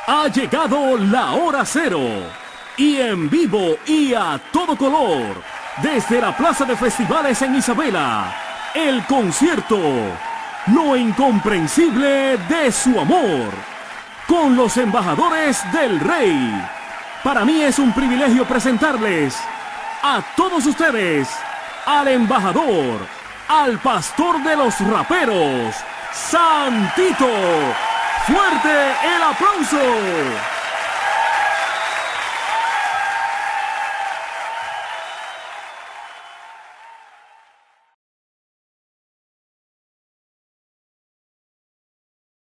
Ha llegado la hora cero y en vivo y a todo color desde la Plaza de Festivales en Isabela, el concierto Lo Incomprensible de Su Amor con los embajadores del Rey. Para mí es un privilegio presentarles a todos ustedes al embajador, al pastor de los raperos, Santito. ¡Fuerte el aplauso!